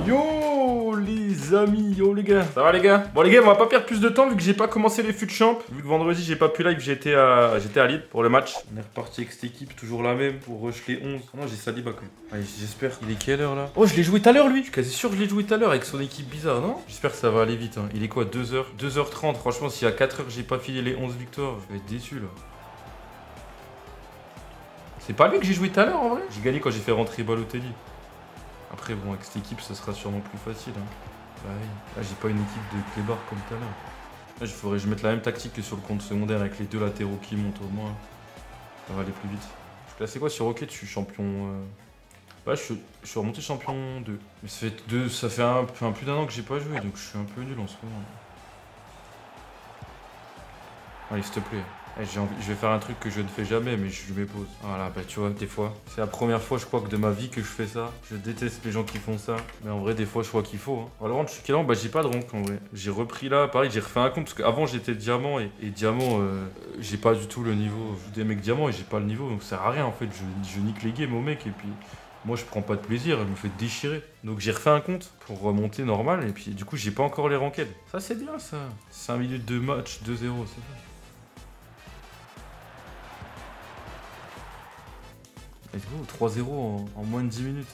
Yo les amis, yo les gars. Ça va les gars? Bon les gars, on va pas perdre plus de temps vu que j'ai pas commencé les FUT Champ. Vu que vendredi j'ai pas pu live, j'étais à Lille pour le match. On est reparti avec cette équipe, toujours la même, pour rush les 11. Non, j'ai Saliba quand même. Allez, j'espère. Il est quelle heure là? Oh, je l'ai joué tout à l'heure lui. Je suis quasi sûr que je l'ai joué tout à l'heure avec son équipe bizarre, non? J'espère que ça va aller vite. Hein. Il est quoi, 2h? 2h30. Franchement, si à 4h j'ai pas filé les 11 victoires, je vais être déçu là. C'est pas lui que j'ai joué tout à l'heure en vrai? J'ai gagné quand j'ai fait rentrer Balotelli. Après, bon, avec cette équipe, ça sera sûrement plus facile. Hein. Bah oui. Là, j'ai pas une équipe de clébards comme tout à l'heure. Là, il faudrait que je mette la même tactique que sur le compte secondaire avec les deux latéraux qui montent au moins. Ça va aller plus vite. Je suis classé quoi sur Rocket? Je suis champion. Ouais, je suis remonté champion 2. Mais ça fait plus d'un an que j'ai pas joué, donc je suis un peu nul en ce moment. Allez, s'il te plaît. Je vais faire un truc que je ne fais jamais, mais je m'épose. Voilà, bah tu vois, des fois, c'est la première fois, je crois, que de ma vie que je fais ça. Je déteste les gens qui font ça. Mais en vrai, des fois, je crois qu'il faut. Hein. Valorant, je suis quel an? Bah, j'ai pas de rank en vrai. J'ai repris là, pareil, j'ai refait un compte parce qu'avant, j'étais diamant et diamant, j'ai pas du tout le niveau. Je joue des mecs diamants et j'ai pas le niveau, donc ça sert à rien en fait. Je nique les games aux mecs et puis. Moi, je prends pas de plaisir, je me fais déchirer. Donc, j'ai refait un compte pour remonter normal. Et puis, du coup, j'ai pas encore les ranked. Ça, c'est bien, ça. 5 minutes de match, 2-0, c'est ça. Let's go, 3-0 en moins de 10 minutes.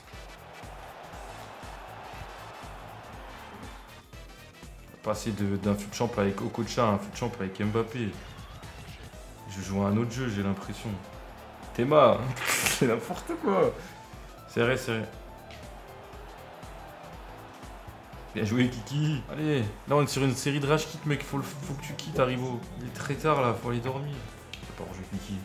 Passer d'un FUT Champ avec Okocha à un FUT Champ avec Mbappé. Je joue à un autre jeu, j'ai l'impression. Théma, c'est n'importe quoi. C'est vrai, c'est vrai. Bien joué, Kiki. Allez, là on est sur une série de rage kit, mec. Faut que tu quittes, Haribo. Il est très tard là, faut aller dormir. C'est pas rejouer Kiki.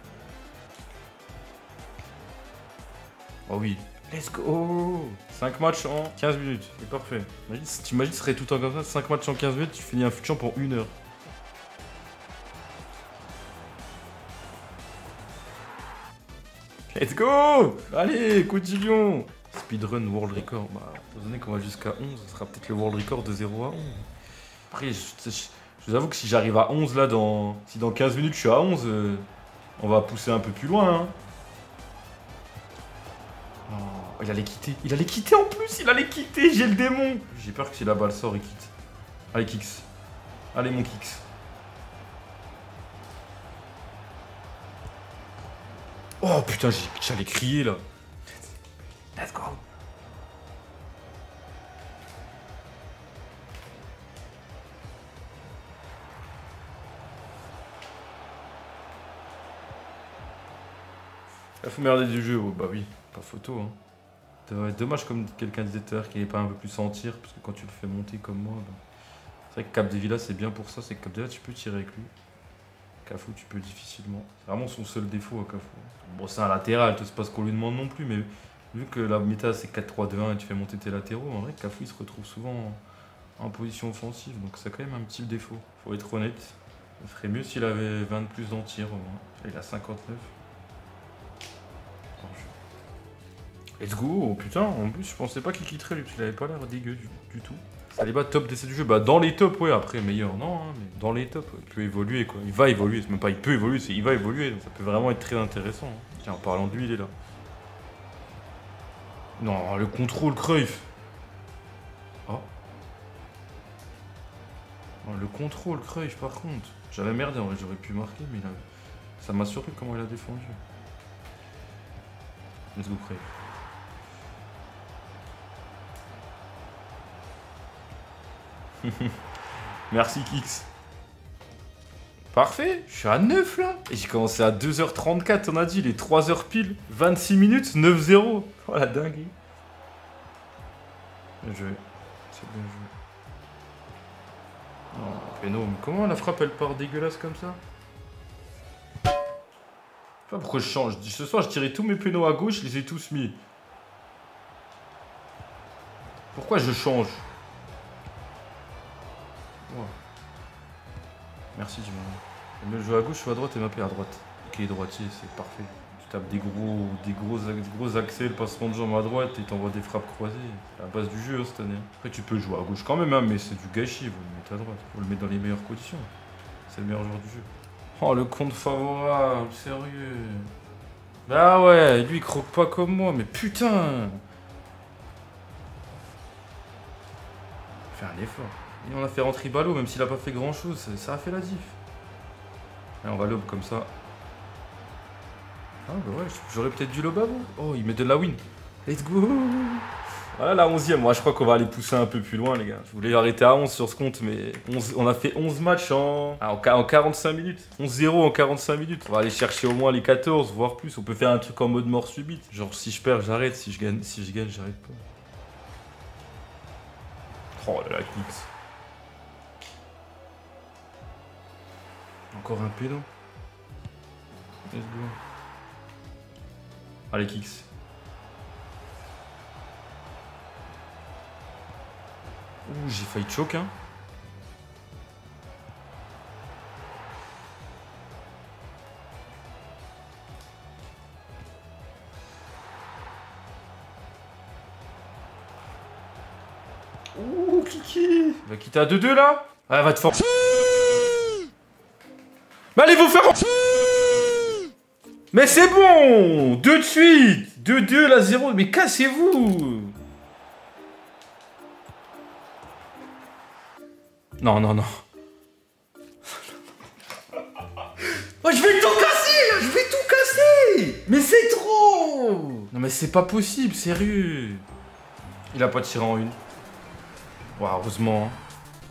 Oh oui. Let's go! 5 matchs en 15 minutes. C'est parfait. T'imagines, ce serait tout le temps comme ça. 5 matchs en 15 minutes, tu finis un FUT Champ pour 1 heure. Let's go! Allez, continuons! Speedrun World Record. Bah, étant donné qu'on va jusqu'à 11, ce sera peut-être le World Record de 0 à 11. Après, je vous avoue que si j'arrive à 11 là, si dans 15 minutes je suis à 11, on va pousser un peu plus loin. Hein. Oh, il allait quitter. Il allait quitter en plus. Il allait quitter. J'ai le démon. J'ai peur que si la balle sort, il quitte. Allez, Kix. Allez, mon Kix. Oh putain, j'allais crier là. Let's go. La faut merder du jeu. Oh, bah oui, pas photo. Hein. Ça va être dommage, comme quelqu'un disait tout à l'heure, qu'il n'ait pas un peu plus en tir, parce que quand tu le fais monter comme moi, bah... c'est vrai que Capdevila c'est bien pour ça, c'est que Capdevila tu peux tirer avec lui. Cafu tu peux difficilement. C'est vraiment son seul défaut à Cafu. Bon c'est un latéral, c'est pas ce qu'on lui demande non plus, mais vu que la méta c'est 4-3-2-1 et tu fais monter tes latéraux, en vrai Cafu il se retrouve souvent en position offensive, donc c'est quand même un petit défaut. Faut être honnête, ça ferait mieux s'il avait 20 de plus en tir au moins. Il a 59. Let's go, oh, putain, en plus je pensais pas qu'il quitterait lui, parce qu'il avait pas l'air dégueu du tout. Saliba top d'essai du jeu, bah dans les tops, ouais, après meilleur non, hein, mais dans les tops, ouais. Il peut évoluer quoi, il va évoluer, c'est même pas il peut évoluer, c'est il va évoluer, donc ça peut vraiment être très intéressant. Hein. Tiens, en parlant de lui, il est là. Non, le contrôle Cruyff. Oh. Oh, le contrôle Cruyff par contre. J'avais merdé en vrai, j'aurais pu marquer, mais là, ça m'a surpris comment il a défendu. Let's go Cruyff. Merci Kix. Parfait, je suis à 9 là. Et j'ai commencé à 2h34, on a dit, les 3h pile. 26 minutes, 9-0. Oh la dingue. Bien joué. C'est bien joué. Oh, Péno, mais comment la frappe elle part dégueulasse comme ça? Je sais pas pourquoi je change. Ce soir, je tirais tous mes pénaux à gauche, je les ai tous mis. Pourquoi je change? Wow. Merci, Jimmy. Je joue à gauche, je joue à droite et m'appeler à droite. Ok, droitier, c'est parfait. Tu tapes des gros accès, le passement de jambes à droite et t'envoies des frappes croisées. C'est la base du jeu hein, cette année. Après, tu peux jouer à gauche quand même, hein, mais c'est du gâchis. Vous le mettez à droite. Faut le mettre dans les meilleures conditions. C'est le meilleur joueur du jeu. Oh, le compte favorable, sérieux. Bah ouais, lui il croque pas comme moi, mais putain. fait un effort. Et on a fait rentrer Ballot, même s'il a pas fait grand chose, ça a fait la diff. Et on va lob comme ça. Ah bah ouais, j'aurais peut-être dû lob avant. Oh, il met de la win. Let's go. Voilà la 11e. Moi, je crois qu'on va aller pousser un peu plus loin, les gars. Je voulais arrêter à 11 sur ce compte, mais on a fait 11 matchs en 45 minutes. 11-0 en 45 minutes. On va aller chercher au moins les 14, voire plus. On peut faire un truc en mode mort subite. Genre, si je perds, j'arrête. Si je gagne, j'arrête pas. Oh là là, Kicks. Encore un pédo. Let's go. Allez, Kicks. Ouh, j'ai failli choke, hein. Ouh, Kiki. Il va quitter à 2-2 là. Ah, va te faire. Mais allez vous faire. Mais c'est bon. 2 de suite. 2-2 là, 0. Mais cassez-vous. Non, non, non. Oh, je vais tout casser là. Je vais tout casser. Mais c'est trop. Non mais c'est pas possible, sérieux. Il a pas tiré en une. Waouh, heureusement. Hein.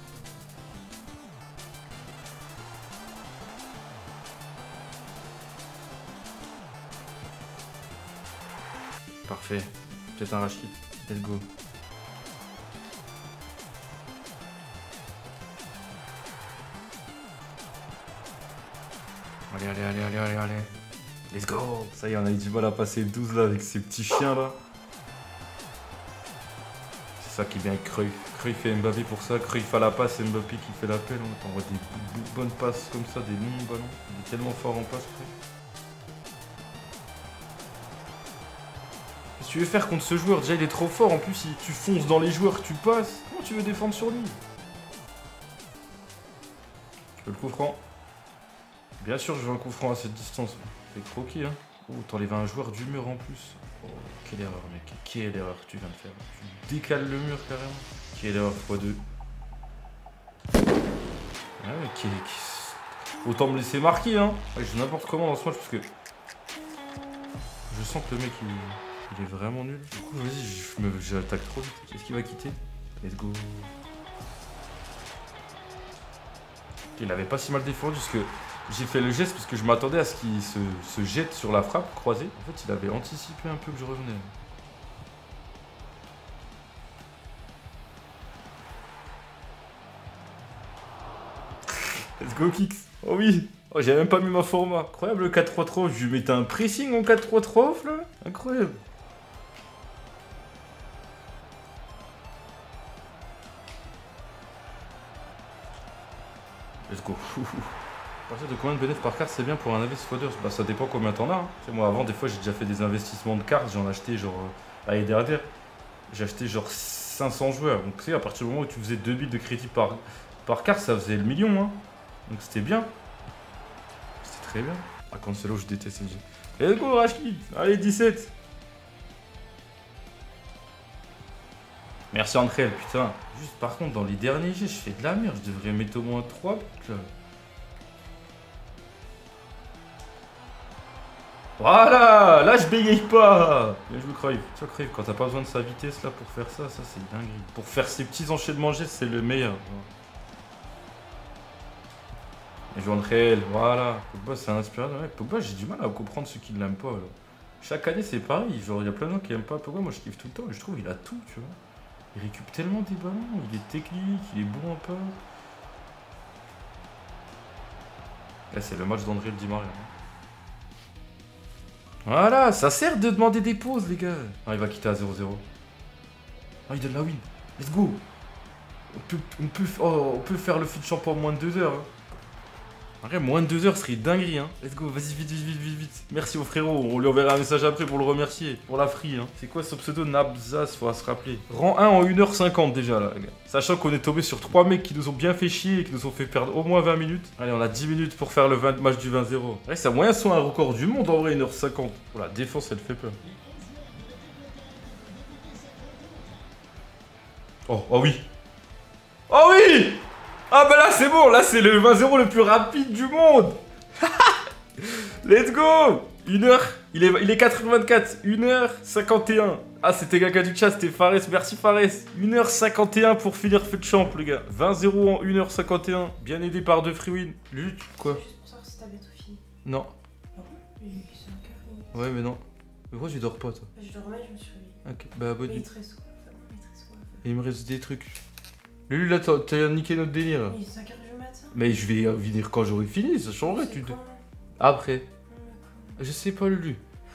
Parfait. Peut-être un Rashid. Let's go. Allez, allez, allez, allez, allez, allez. Let's go. Ça y est, on a eu du mal à passer le 12 là avec ces petits chiens là. C'est ça qui vient avec Cruyff. Cruyff fait Mbappé pour ça. Cruyff à la passe, c'est Mbappé qui fait l'appel. On t'envoie des bonnes passes comme ça, des longs ballons. Il est tellement fort en passe, Cruyff. Si tu veux faire contre ce joueur, déjà il est trop fort. En plus, si tu fonces dans les joueurs, tu passes. Comment tu veux défendre sur lui? Tu peux le coup franc. Bien sûr, je veux un coup franc à cette distance. Fais croquer, hein. Oh, t'enlèves un joueur du mur en plus. Oh, quelle erreur, mec. Quelle erreur que tu viens de faire. Tu décales le mur carrément. Quelle erreur x2. Ah ouais, autant me laisser marquer, hein. Ouais, je joue n'importe comment dans ce match parce que je sens que le mec il est vraiment nul. Du coup, vas-y, j'attaque trop vite. Qu'est-ce qu'il va quitter? Let's go. Il avait pas si mal défendu parce que j'ai fait le geste parce que je m'attendais à ce qu'il se jette sur la frappe croisée. En fait, il avait anticipé un peu que je revenais. Let's go, Kicks. Oh oui. Oh, j'ai même pas mis ma format. Incroyable le 4-3-3. Je lui mettais un pressing en 4-3-3 off là. Incroyable. Let's go. À partir de combien de bénéfices par carte c'est bien pour un investisseur? Bah ça dépend combien t'en as. Hein. Tu sais, moi avant des fois j'ai déjà fait des investissements de cartes, j'en achetais genre l'année dernière. J'ai acheté genre 500 joueurs. Donc tu sais à partir du moment où tu faisais 2 billes de crédit par carte, ça faisait le million. Hein. Donc c'était bien. C'était très bien. Ah Cancelo je déteste NG. Let's go Rashid. Allez 17. Merci André, putain. Juste par contre dans les derniers jets je fais de la merde. Je devrais mettre au moins 3 buts là. Voilà, là je bégaye pas. Bien joué Cruyff. Tu vois Cruyff, quand t'as pas besoin de sa vitesse là pour faire ça, ça c'est dingue. Pour faire ces petits enchaînements gestes, c'est le meilleur. Bien joué André, voilà. Pogba c'est inspirant. Ouais, Pogba j'ai du mal à comprendre ceux qui l'aiment pas. Là. Chaque année c'est pareil, genre il y a plein de gens qui aiment pas Pogba, moi je kiffe tout le temps et je trouve il a tout, tu vois. Il récupère tellement des ballons, il est technique, il est bon en pas. Là c'est le match d'André le Di Maria. Voilà, ça sert de demander des pauses, les gars. Ah, il va quitter à 0-0. Ah, il donne la win. Let's go. On peut faire le fut champ en moins de 2 heures. Hein. Après, moins de 2 heures serait dinguerie. Hein. Let's go, vas-y, vite, vite, vite, vite, vite. Merci au frérot. On lui enverra un message après pour le remercier. Pour la free. Hein. C'est quoi ce pseudo Nabzas? Faut se rappeler. Rang 1 en 1h50 déjà, là, les gars. Sachant qu'on est tombé sur 3 mecs qui nous ont bien fait chier et qui nous ont fait perdre au moins 20 minutes. Allez, on a 10 minutes pour faire le match du 20-0. Ouais, c'est moyen soit un record du monde en vrai, 1h50. Oh, la défense, elle fait peur. Oh, oh oui. oui! Ah bah là c'est bon, là c'est le 20-0 le plus rapide du monde. Let's go. 1h, il est 4h24, 1h51. Ah c'était Gaga du chat, c'était Fares, merci Fares. 1h51 pour finir feu de champ les gars. 20-0 en 1h51, bien aidé par 2 free win. Lutte, quoi? Juste pour savoir si t'avais tout fini. Non. Ah bon? C'est un café. Ouais mais non. Mais pourquoi tu dors pas toi? Je dormais, je me suis réveillée. Ok, bah bonne Mais nuit. il te reste quoi? Il te reste quoi? Il me reste des trucs. Lulu là t'as niqué notre délire là. Il est 5h du matin. Mais je vais venir quand j'aurai fini, ça changerait C'est tu te... quand? Après. Je sais pas Lulu.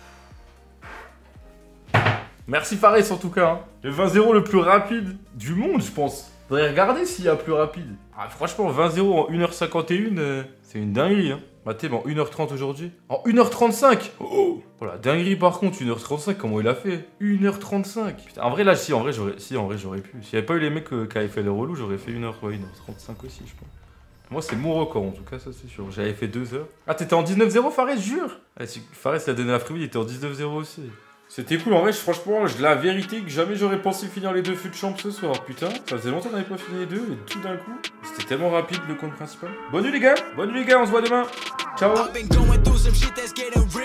Merci Fares en tout cas. Hein. Le 20-0 le plus rapide du monde je pense. Faudrait regarder s'il y a plus rapide. Ah franchement 20-0 en 1h51, c'est une dinguerie. Hein. Mathé, en 1h30 aujourd'hui. En 1h35 oh voilà, dinguerie par contre, 1h35, comment il a fait? 1h35 putain, en vrai là, si, en vrai j'aurais pu. S'il n'y avait pas eu les mecs qui avaient fait les relous, j'aurais fait 1h35 aussi, je pense. Moi, c'est mon record, en tout cas, ça c'est sûr. J'avais fait 2 heures. Ah, t'étais en 19-0, Fares, jure ah, si Fares l'a donné la free, il était en 19-0 aussi. C'était cool, en vrai, franchement, la vérité que jamais j'aurais pensé finir les 2 feux de champ ce soir. Putain, ça faisait longtemps qu'on n'avait pas fini les 2, et tout d'un coup, c'était tellement rapide le compte principal. Bonne nuit les gars, on se voit demain. Ciao.